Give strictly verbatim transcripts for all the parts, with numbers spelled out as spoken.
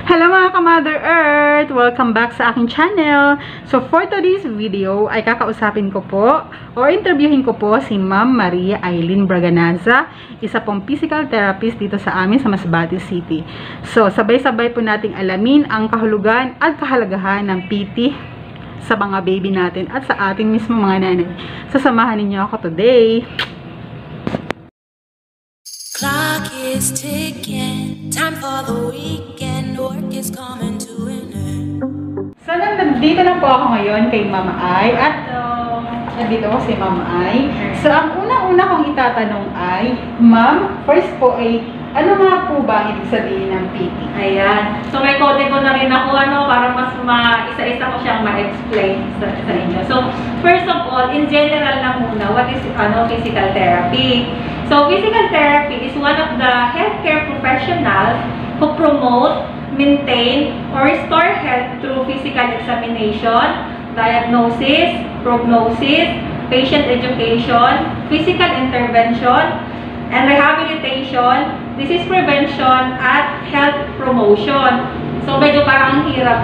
Hello mga ka-Mother Earth! Welcome back sa aking channel. So for today's video ay kakausapin ko po or interviewin ko po si Ma'am Maria Aileen Braganaza, isa pong physical therapist dito sa amin sa Masbate City. So sabay-sabay po nating alamin ang kahulugan at kahalagahan ng P T sa mga baby natin at sa ating mismo mga nanay. Sasamahan ninyo ako today. Clock is ticking, time for the weekend, work is coming to an end. So, nandito lang po ako ngayon kay Mama Ai at uh, nandito ko si Mama Ai. So, ang una-una kong itatanong ay, Ma'am, first po ay, ano nga po ba ang ibig sabihin ng P T? Ayan. So, may kode ko na rin ako, ano, para mas ma isa-isa ko siyang ma-explain sa, sa inyo. So, first of all, in general na muna, what is ano physical therapy? So, physical therapy is one of the healthcare professionals who promote, maintain, or restore health through physical examination, diagnosis, prognosis, patient education, physical intervention, and rehabilitation, disease prevention, at health promotion. So, medyo parang ang hirap.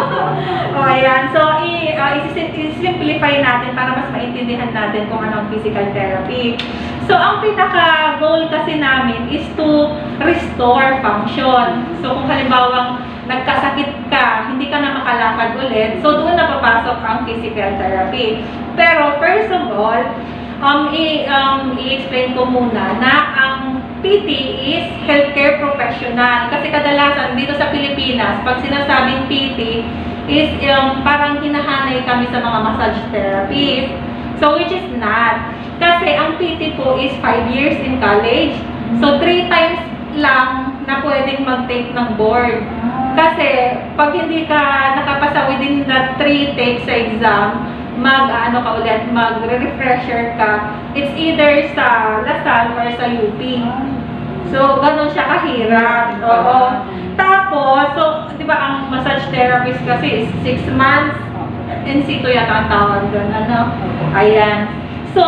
O, ayan. So, i-simplify uh, natin para mas maintindihan natin kung ano ang physical therapy. So, ang pinaka-goal kasi namin is to restore function. So, kung halimbawa nagkasakit ka, hindi ka na makalakad ulit, so doon na papasok ang physical therapy. Pero, first of all, um, i-explain um, ko muna na ang P T is healthcare professional. Kasi kadalasan dito sa Pilipinas, pag sinasabing P T is um, parang hinahanay kami sa mga massage therapies. So, which is not. Kasi ang P T po is five years in college. So, three times lang na pwedeng mag-take ng board. Kasi, pag hindi ka nakapasa within the three takes sa exam, mag, ano ka ulit, mag-refresher ka, it's either sa Lasal or sa U P. So, ganun siya kahirap. Oo. Tapos, so, di ba ang massage therapist kasi is six months, in situ yata ang tawag doon, ano? Ayan. So,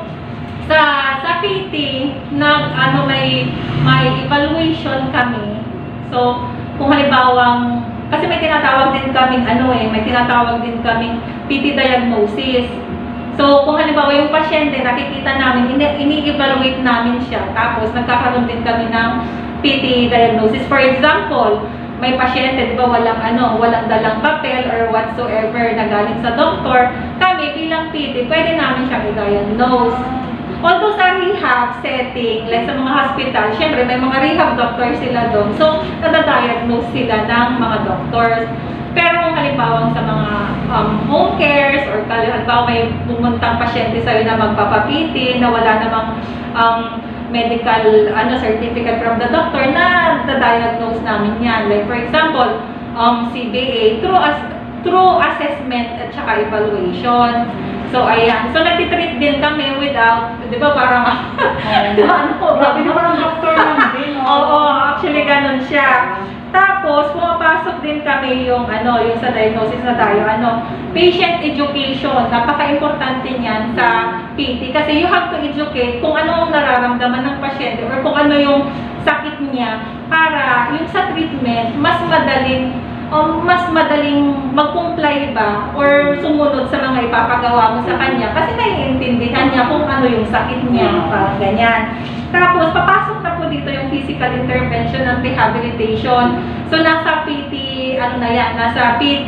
sa, sa P T, nag, ano, may, may evaluation kami. So, kung halimbawang, kasi may tinatawag din kaming ano eh, may tinatawag din kaming P T diagnosis. So, kung halimbawa yung pasyente, nakikita namin, ini-evaluate namin siya, tapos nagkakaroon din kami ng P T diagnosis. For example, may pasyente, di ba, walang ano, walang dalang papel or whatsoever na galing sa doktor, kami bilang P T, pwede namin siyang i-diagnose. Although sa rehab setting, like sa mga hospital, syempre may mga rehab doctors sila doon. So, nadadiagnose sila ng mga doctors. Pero kung halimbawa sa mga um, home cares or halimbawa may pumuntang pasyente sa'yo na magpapa-P T, na wala namang um, medical ano certificate from the doctor, na nadadiagnose namin yan. Like for example, um, C B A, through, as, through assessment at saka evaluation. So, ayan. So, nagtitreat din kami without, di ba, parang, di ba, ano po? Grabe na parang doctor lang din. Oo, actually, ganun siya. Tapos, pumapasok din kami yung, ano, yung sa diagnosis na tayo, ano, patient education. Napaka-importante niyan sa P T. Kasi you have to educate kung ano ang nararamdaman ng pasyente or kung ano yung sakit niya para yung sa treatment, mas madaling Um, mas madaling mag-comply ba or sumunod sa mga ipapagawa mo sa kanya kasi naiintindihan niya kung ano yung sakit niya, parang ganyan. Tapos, papasok na po dito yung physical intervention and rehabilitation. So, nasa P T, ano na yan, nasa P T,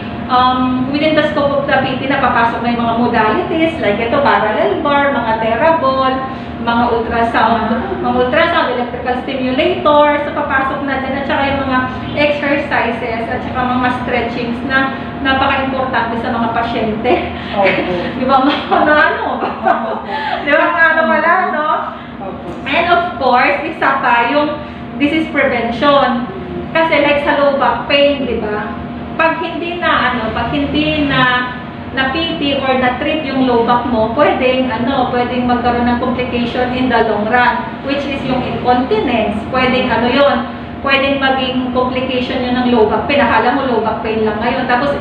um, within the scope of the P T, napapasok na yung mga modalities, like ito, parallel bar, mga Therabol, mga ultrasound, mga ultrasound, electrical stimulator, so papasok na dyan, at saka yung mga exercises, at saka mga stretchings na napaka-importante sa mga pasyente. Okay. Di ba, mga ano? Di ba, mga ano pala, no? And of course, isa pa, yung disease prevention. Kasi like sa low back pain, di ba? Pag hindi na, ano, pag hindi na na P T or na-treat yung low back mo, pwedeng, ano, pwedeng magkaroon ng complication in the long run, which is yung incontinence. Pwedeng, ano yun, pwedeng maging complication yun ng low back pain. Akala mo low back pain lang ngayon. Tapos,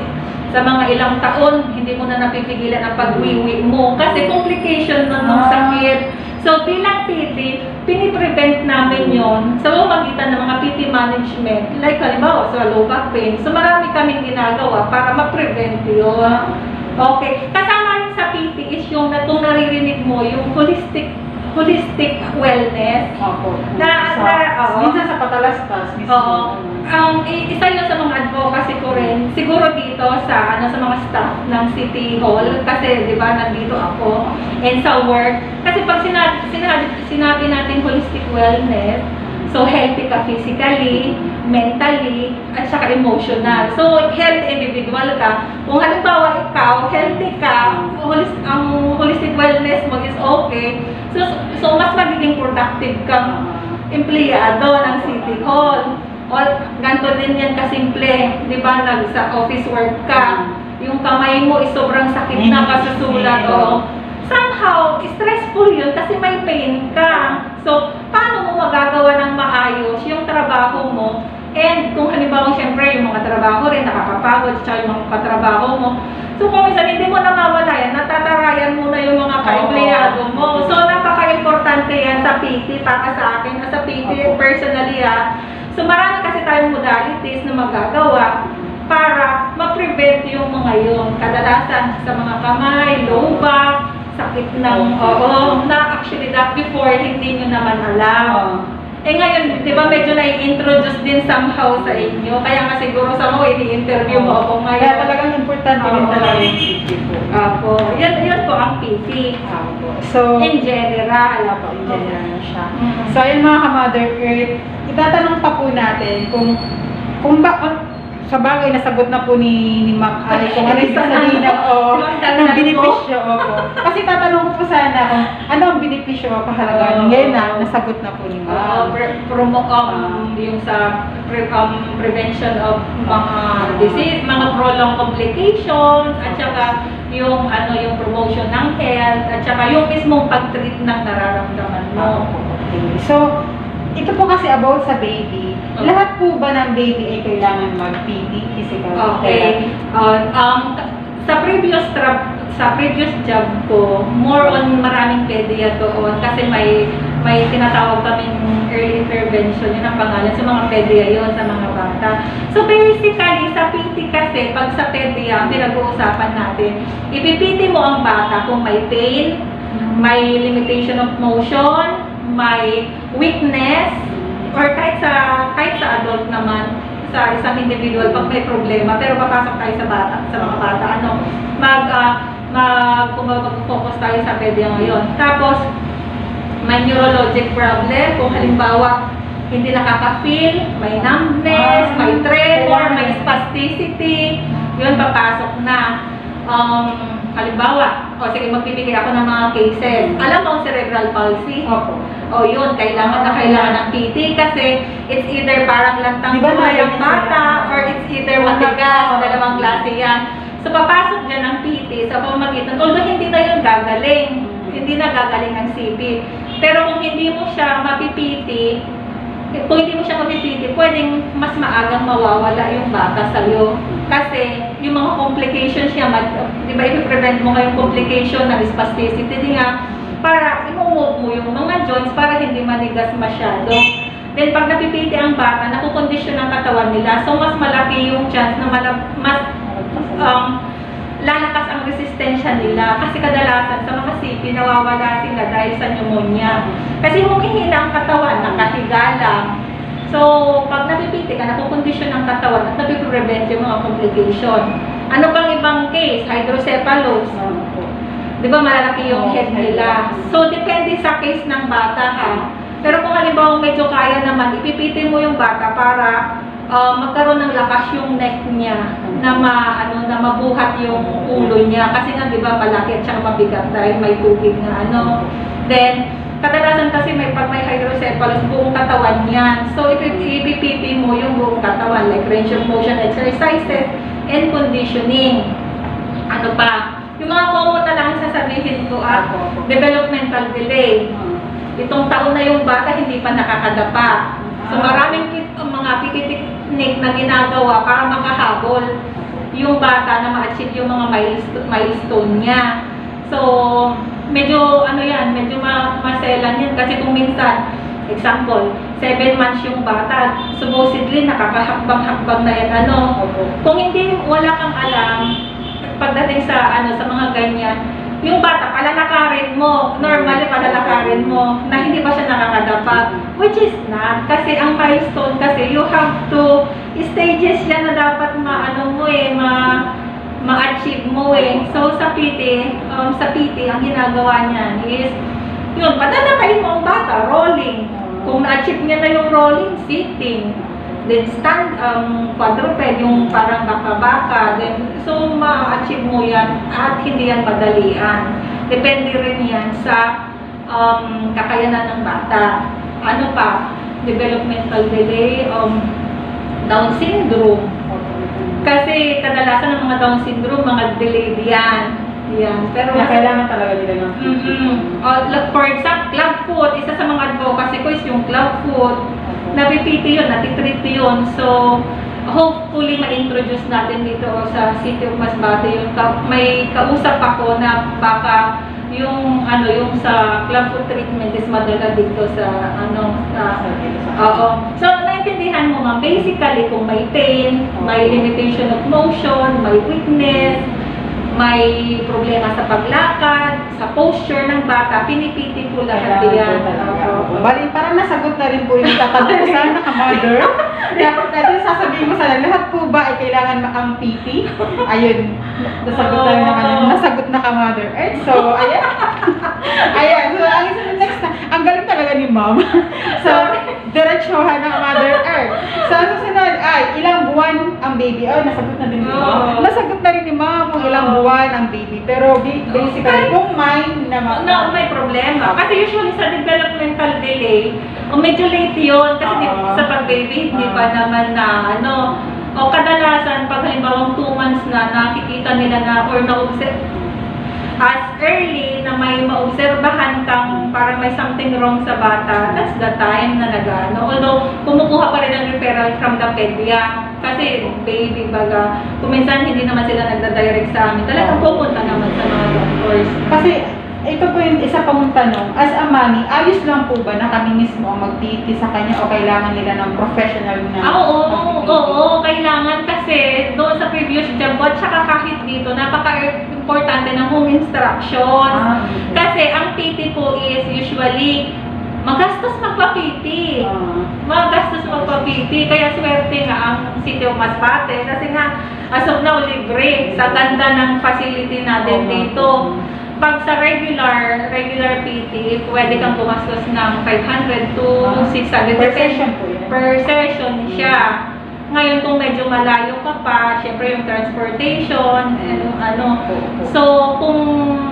sa mga ilang taon, hindi mo na napipigilan ang pagwiwi mo kasi complication na ng sakit. So, bilang P T, piniprevent namin yon sa pamamagitan ng mga P T management. Like, halimbawa, sa low back pain. So, marami kaming ginagawa para ma-prevent yun. Okay. Kasama rin sa P T is yung na, kung naririnig mo, yung holistic holistic wellness. Opo. Na, Sa, na, oo. minsan sa patalastas, mismo. Oo. Um, isa yun sa mga advocacy ko rin. Siguro dito sa ano sa mga staff ng City Hall kasi 'di ba nandito ako and sa work kasi pag sinabi, sinabi, sinabi natin holistic wellness, so healthy ka physically, mentally, at saka emotional. So health individual ka. Kung halimbawa ikaw healthy ka, holis, ang holistic wellness mo is okay. So so mas magiging productive kang empleyado ng City Hall. All, ganito din yan kasimple, di ba, nag sa office work ka, yung kamay mo is sobrang sakit na kasusulat, o somehow, stressful yun kasi may pain ka. So, paano mo magagawa ng maayos yung trabaho mo? And kung halimbawa, syempre, yung mga trabaho rin, nakakapagod, tsaka yung mga katrabaho mo. So, kung minsan hindi mo na mawala yan, natatarayan mo na yung mga ka-empleyado mo. So, napaka-importante yan sa P T, para sa akin, sa P T, personally, ha. So, marami kasi tayong modalities na magagawa para ma-prevent yung mga yun. Kadalasan sa mga kamay, low back, sakit ng, oo, na actually that before, hindi nyo naman alam. Eh ngayon, di ba medyo na-introduce din somehow sa inyo? Kaya nga siguro sa mo, ini-interview mo ako ngayon. Kaya talagang importante rin talaga yung P T po. Apo. Yan, yan po ang P T. Apo. So, in general. Apo, in general na siya. Mm-hmm. So, ayun mga ka-Mother Earth, itatanong pa po natin kung kung ba, sa bagay, nasagot na po ni, ni Mac Ay kung ano yung sabihin na, o, ng benepisyo, opo. Kasi tatanong ko po sana kung ano ang benepisyo o kahalagahan. Ngayon na, nasagot na po ni Mac. Uh, pre promo um, yung sa pre um, prevention of mga disease, mga prolonged complications, at saka yung ano yung promotion ng health, at saka yung mismong pag-treat ng nararamdaman mo. Okay. So, ito po kasi about sa baby. Okay. Lahat po ba ng baby ay kailangan mag-P T, physical Okay. Uh, um, sa previous tra sa previous job ko, more on maraming pedia doon kasi may may tinatawag kaming early intervention, yun ang pangalan sa mga pedia yun, sa mga bata. So basically, sa P T kasi, pag sa pedia, pinag-uusapan natin, ipi-P T mo ang bata kung may pain, may limitation of motion, may weakness, or kahit sa kahit sa adult naman, sa isang individual pag may problema, pero papasok tayo sa bata, sa mga bata, ano, mag uh, mag mag-focus tayo sa pedia ngayon. Tapos may neurologic problem, kung halimbawa hindi nakaka-feel, may numbness, may tremor, may spasticity, yun papasok na. Um, halimbawa, o sige, magbibigay ako ng mga cases. Alam mo ang cerebral palsy? Opo. O yun, kailangan na kailangan ng P T kasi it's either parang lantang diba buhay ang na- bata or it's either matigas, dalawang klase yan. So papasok dyan ng P T sa pamamagitan, although hindi na yun gagaling, hindi na gagaling ng C P. Pero kung hindi mo siya mapi-P T, kung hindi mo siya mapi-P T, pwedeng mas maagang mawawala yung bata sa'yo. Kasi yung mga complications niya, di ba i-prevent mo kayong complication ng spasticity nga, para i-move mo yung mga joints para hindi manigas masyado. Then pag napi-P T ang bata, nakukondisyon ang katawan nila, so mas malaki yung chance na mas um, lalakas ang resistensya nila. Kasi kadalasan sa mga C P, nawawala sila dahil sa pneumonia. Kasi humihina ang katawan, nakahiga lang. So, pag napi-P T ka, nakukondisyon ang katawan at napiprevent yung mga complication. Ano pang ibang case? Hydrocephalus. Di ba malalaki yung head nila? So, depende sa case ng bata ha. Pero kung halimbawa medyo kaya naman, ipipitin mo yung bata para uh, magkaroon ng lakas yung neck niya na ma, ano, na mabuhat yung ulo niya. Kasi nga, di ba, malaki at saka mabigat dahil may tubig na ano. Then, kadalasan kasi may pag may hydrocephalus, buong katawan yan. So, ipipitin mo yung buong katawan, like range of motion exercises and conditioning. Ano pa? Yung mga common na lang sasabihin ko at developmental delay. Itong taon na yung bata hindi pa nakakadapa. So maraming mga P T technique na ginagawa para makahabol. yung bata na ma-achieve yung mga milestone, milestone niya. So, medyo ano yan, medyo ma maselan yan kasi kung minsan, example, seven months yung bata, supposedly nakakahakbang-hakbang na yan, ano. Kung hindi, wala kang alam, pagdating sa, ano, sa mga ganyan, yung bata, palalakarin mo, normally palalakarin mo, na hindi pa siya nakakadapa, which is not, kasi ang milestone kasi, you have to, stages yan na dapat ma-ano mo eh, ma ma-achieve mo eh. So, sa P T, um, sa P T, ang ginagawa niyan is, yun, padalakarin mo ang bata, rolling. Kung na-achieve niya na yung rolling, sitting. Then stand, um, quadruped, yung parang baka-baka. Then, so, ma-achieve mo yan at hindi yan madalian. Depende rin yan sa um, kakayanan ng bata. Ano pa? Developmental delay, um, Down syndrome. Kasi kadalasan ng mga Down syndrome, mga delayed yan. Yan. Pero Kaya kailangan talaga nila ng mm -hmm. uh, for example, clubfoot, isa sa mga advocacy ko is yung clubfoot. Napipiti yun, natitreat yun. So, hopefully ma-introduce natin dito sa City of Masbate yun. May kausap ako na baka yung ano yung sa clubfoot treatment is madala dito sa ano sa oo. So, naintindihan mo ma'am, basically kung may pain, may limitation of motion, may weakness, may problema sa paglakad, sa posture ng bata, pinipiti po lahat yan. Bali, parang nasagot na rin po yung tatanong ko sana ka-mother. Dahil sasabihin mo sana, lahat po ba ay kailangan ang P T? Ayun, nasagot na rin naman yun. Nasagot na ka-mother Earth. So, ayan. Ayan. So, ang isa next na, ang galing talaga ni ma'am. So, diretsyohan ng Mother Earth. So, ang susunod ay, ilang buwan ang baby? Oh, nasagot na din ni ma'am. Nasagot na rin ni ma'am kung ilang buwan ang baby. Pero basically, kung mind na ma'am. No, may problema. Kasi usually sa developmental delay, o medyo late yun. Kasi uh, sa pag-baby, hindi uh, pa naman na, ano, o kadalasan, pag halimbawa two months na, nakikita nila na, or na-observe, as early na may maobserbahan kang parang may something wrong sa bata, that's the time na nag-ano. Although, kumukuha pa rin ng referral from the pedia. Kasi, baby, baga, kung minsan hindi naman sila nagda-direct sa amin, talagang pupunta naman sa mga doctors. Kasi, ito po yung isa pang tanong, as a mommy, ayos lang po ba na kami mismo ang mag-P T sa kanya o kailangan nila ng professional na? Ah, oo, oo, oo, kailangan kasi doon sa previous job ko at saka kahit dito, napaka-importante ng home instruction. Ah, okay. Kasi ang P T po is usually magastos magpa-P T. Uh, magastos magpa-P T. Kaya swerte nga ang City of Masbate. Kasi nga, as of now, libre sa ganda ng facility natin uh, dito. Pag sa regular, regular P T, pwede kang gumastos ng five hundred to six hundred per session po yan. Per session siya. Ngayon, kung medyo malayo ka pa, syempre yung transportation, ano, ano. So, kung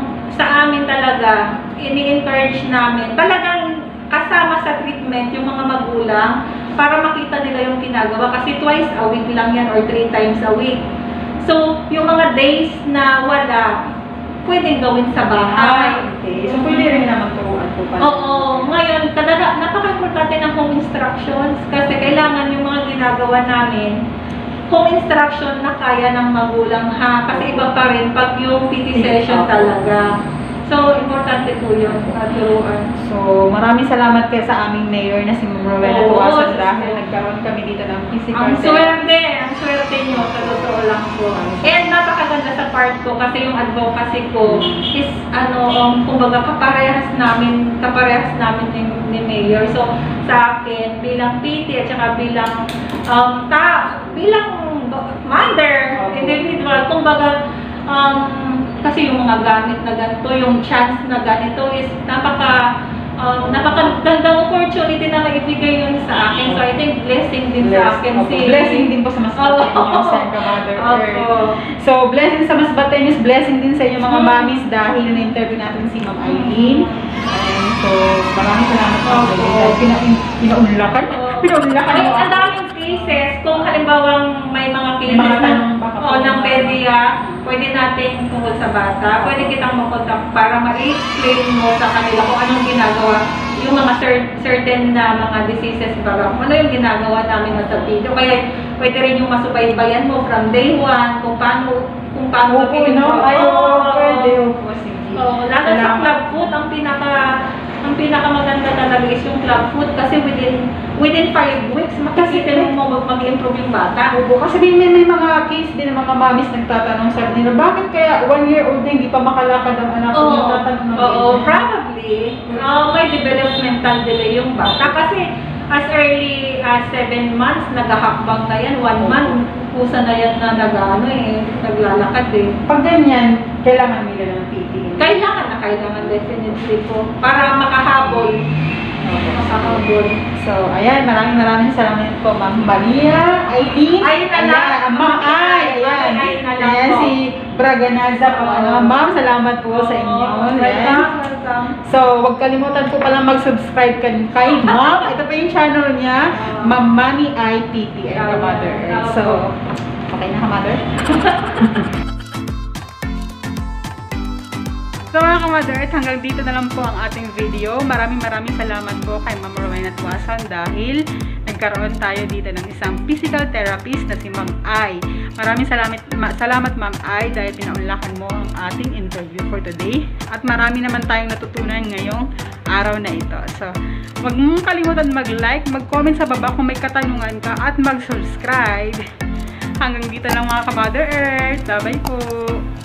sa amin talaga, ini-encourage namin, talagang kasama sa treatment yung mga magulang para makita nila yung ginagawa. Kasi twice a week lang yan or three times a week. So, yung mga days na wala, pwedeng gawin sa bahay. Okay. So, pwede rin naman turuan po pa. Oo. Ngayon, talaga, napaka-importante ng home instructions kasi kailangan yung mga ginagawa namin, home instruction na kaya ng magulang ha. Kasi iba pa rin pag yung P T session talaga. So, importante po yun, turuan. So, maraming salamat kayo sa aming mayor na si Ma'am Rowena Tuwasan dahil nagkaroon kami dito ng physical Ang swerte, ang swerte nyo, sa totoo lang po. And napakaganda sa part ko kasi yung advocacy ko is, ano, um, kumbaga kaparehas namin, kaparehas namin ni, ni mayor. So, sa akin, bilang P T at saka bilang, um, ta, bilang mother, individual, kumbaga, um, kasi yung mga gamit na ganito, yung chance na ganito is napaka um, napakagandang opportunity na maibigay yun sa akin. So, I think blessing din Bless, sa akin. Okay. Si blessing din po sa Masbate niyo, sa Mother Earth. So, blessing sa Masbate niyo, blessing din sa inyo mga hmm. mommies dahil na-interview natin si Ma'am Eileen. And so, maraming salamat po. Dahil pinaunlakan. Pinaunlakan mo. Ang daming cases, kung halimbawang may mga cases mga tanong, o ng pedia, pwede natin tungkol sa bata, pwede kitang makontak para ma-explain mo sa kanila kung anong ginagawa yung mga cer- certain na mga diseases para kung ano yung ginagawa namin sa video. Kaya pwede rin yung masubaybayan mo from day one kung paano kung paano Oo, no? Ay, oo, pwede. Opo, sige. Oo, lalo sa club food, ang pinaka ang pinakamaganda talaga is yung club food kasi within within five weeks makikita mo mag- mag-improve yung bata. Oo, kasi may, may, may mga case din ng mga mamis nagtatanong sa nila, bakit kaya one year old na hindi pa makalakad ang anak ko? Oo, Nagtatanong ng oo, ganyan. probably. Uh, may developmental delay yung bata kasi as early as seven months, naghahakbang na yan. One month, kusa na yan na nag-ano eh, naglalakad eh. Pag ganyan, kailangan nila ng P T. Kailangan na kailangan definitely po para makahabol. Makahabol. So, ayan, maraming maraming salamat po, Ma'am Maria, Aileen. Ay, na lang. Ayan, Ma'am Ay, ayan. Ay, na lang Ayan, po. si Braganaza po. Ano, Ma'am, salamat po sa inyo. Oo, Ayan. welcome, welcome. So, huwag kalimutan po palang mag-subscribe kay, kay Ma'am. Ito pa yung channel niya, Ma'am Mani I P T and Ka-Mother. So, okay na, Ka-Mother? So mga Ka-Mother, hanggang dito na lang po ang ating video. Maraming maraming salamat po kay Ma'am Rowena Tuason dahil nagkaroon tayo dito ng isang physical therapist na si Ma'am Ai. Maraming salamat, ma salamat Ma'am Ai dahil pinaunlakan mo ang ating interview for today. At marami naman tayong natutunan ngayong araw na ito. So, huwag mong kalimutan mag-like, mag-comment sa baba kung may katanungan ka at mag-subscribe. Hanggang dito lang mga Ka-Mother Earth. Bye-bye po!